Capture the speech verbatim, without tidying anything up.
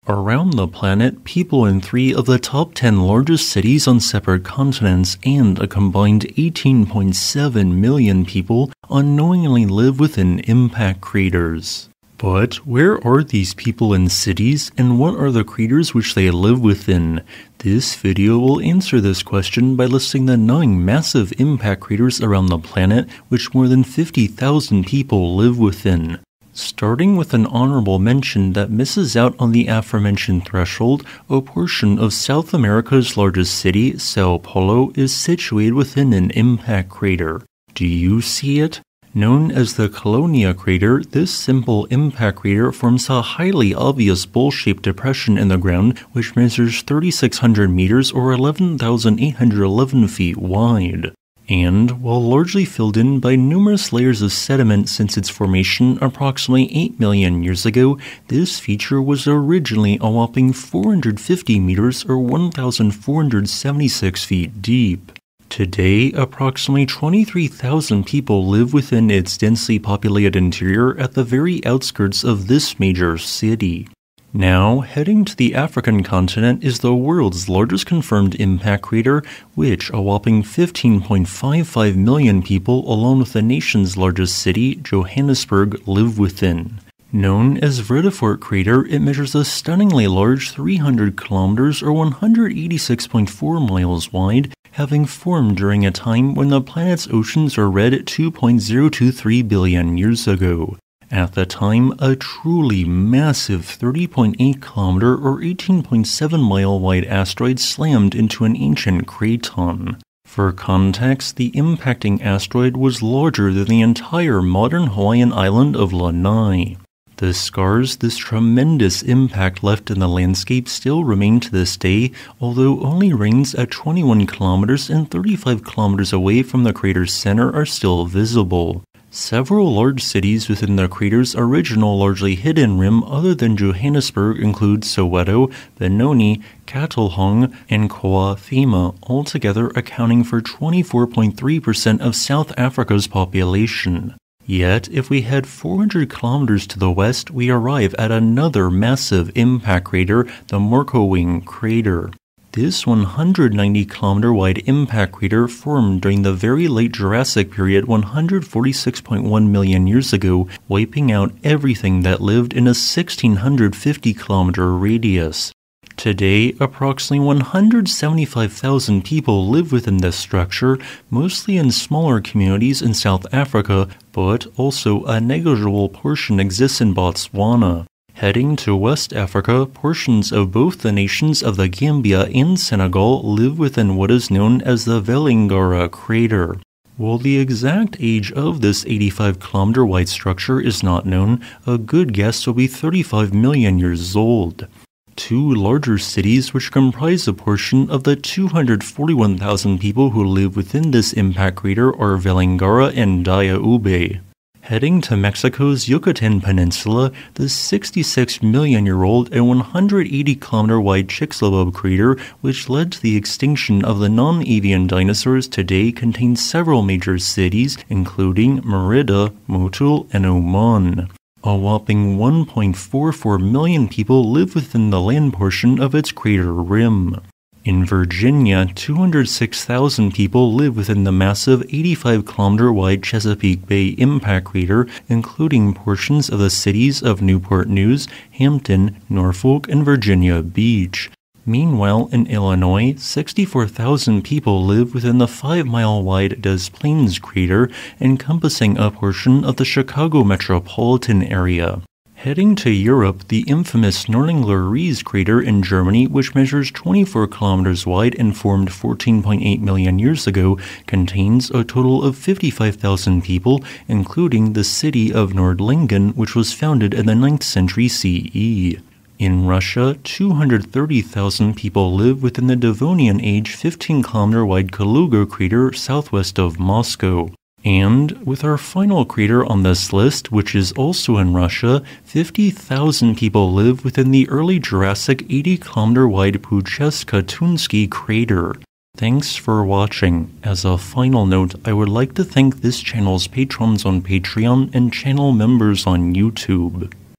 Around the planet, people in three of the top ten largest cities on separate continents and a combined eighteen point seven million people unknowingly live within impact craters. But where are these people and cities, and what are the craters which they live within? This video will answer this question by listing the nine massive impact craters around the planet which more than fifty thousand people live within. Starting with an honorable mention that misses out on the aforementioned threshold, a portion of South America's largest city, Sao Paulo, is situated within an impact crater. Do you see it? Known as the Colonia crater, this simple impact crater forms a highly obvious bowl-shaped depression in the ground which measures thirty-six hundred meters or eleven thousand eight hundred eleven feet wide. And, while largely filled in by numerous layers of sediment since its formation approximately eight million years ago, this feature was originally a whopping four hundred fifty meters or one thousand four hundred seventy-six feet deep. Today, approximately twenty-three thousand people live within its densely populated interior at the very outskirts of this major city. Now, heading to the African continent is the world's largest confirmed impact crater, which a whopping fifteen point five five million people, along with the nation's largest city, Johannesburg, live within. Known as Vredefort Crater, it measures a stunningly large three hundred kilometers or one hundred eighty-six point four miles wide, having formed during a time when the planet's oceans were red two point zero two three billion years ago. At the time, a truly massive thirty point eight kilometer or eighteen point seven mile wide asteroid slammed into an ancient craton. For context, the impacting asteroid was larger than the entire modern Hawaiian island of Lanai. The scars this tremendous impact left in the landscape still remain to this day, although only rings at twenty-one kilometers and thirty-five kilometers away from the crater's center are still visible. Several large cities within the crater's original largely hidden rim other than Johannesburg include Soweto, Benoni, Katlehong, and Coathema, altogether accounting for twenty-four point three percent of South Africa's population. Yet, if we head four hundred kilometers to the west, we arrive at another massive impact crater, the Morokweng crater. This one hundred ninety kilometer wide impact crater formed during the very late Jurassic period one hundred forty-six point one million years ago, wiping out everything that lived in a one thousand six hundred fifty kilometer radius. Today, approximately one hundred seventy-five thousand people live within this structure, mostly in smaller communities in South Africa, but also a negligible portion exists in Botswana. Heading to West Africa, portions of both the nations of the Gambia and Senegal live within what is known as the Vellingara crater. While the exact age of this eighty-five kilometer wide structure is not known, a good guess will be thirty-five million years old. Two larger cities which comprise a portion of the two hundred forty-one thousand people who live within this impact crater are Vellingara and Diaoube. Heading to Mexico's Yucatan Peninsula, the sixty-six million year old and one hundred eighty kilometer wide Chicxulub crater, which led to the extinction of the non-avian dinosaurs, today contains several major cities, including Merida, Motul, and Oman. A whopping one point four four million people live within the land portion of its crater rim. In Virginia, two hundred six thousand people live within the massive eighty-five kilometer wide Chesapeake Bay impact crater, including portions of the cities of Newport News, Hampton, Norfolk, and Virginia Beach. Meanwhile, in Illinois, sixty-four thousand people live within the five mile wide Des Plaines crater, encompassing a portion of the Chicago metropolitan area. Heading to Europe, the infamous Nordlinger Ries crater in Germany, which measures twenty-four kilometers wide and formed fourteen point eight million years ago, contains a total of fifty-five thousand people, including the city of Nordlingen, which was founded in the ninth century C E. In Russia, two hundred thirty thousand people live within the Devonian Age fifteen kilometer wide Kaluga crater southwest of Moscow. And, with our final crater on this list, which is also in Russia, fifty thousand people live within the early Jurassic eighty kilometer wide Pucheska-Tunsky crater. Thanks for watching. As a final note, I would like to thank this channel's patrons on Patreon and channel members on YouTube.